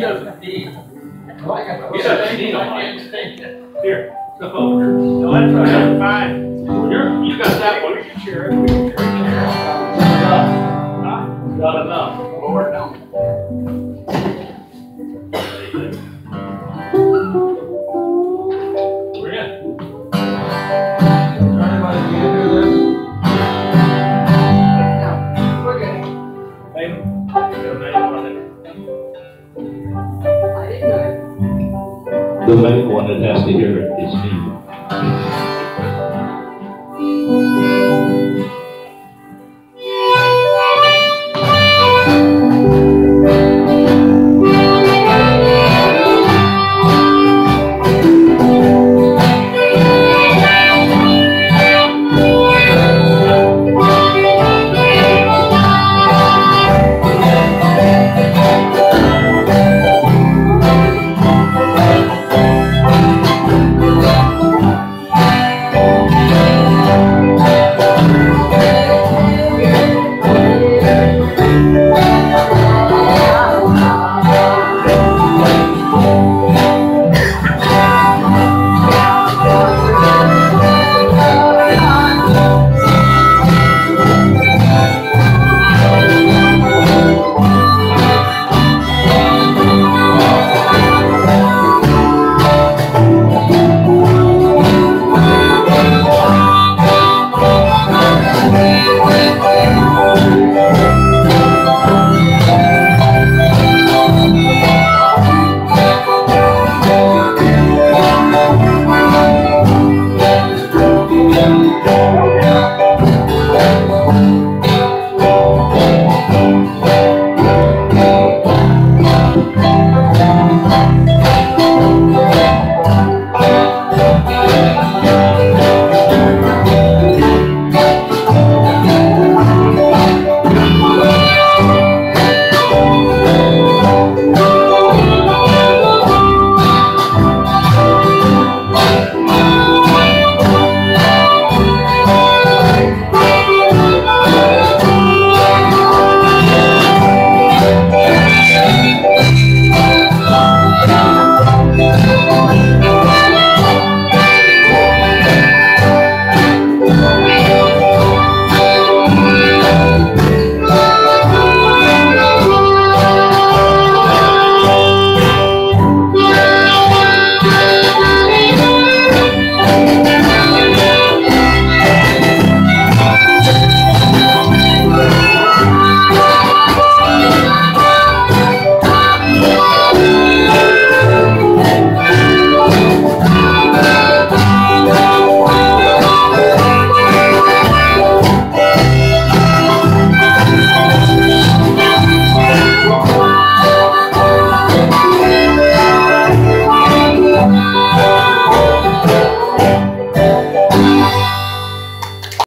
doesn't need. Well, I got He doesn't need a mic. Here, step over here. No, that's all right, fine. You got that one. We can share it, we can share it. Got enough. Lord, no. We're in. Anybody can do this? No, we're good. Maybe. I didn't know. The main one that has to hear it is me.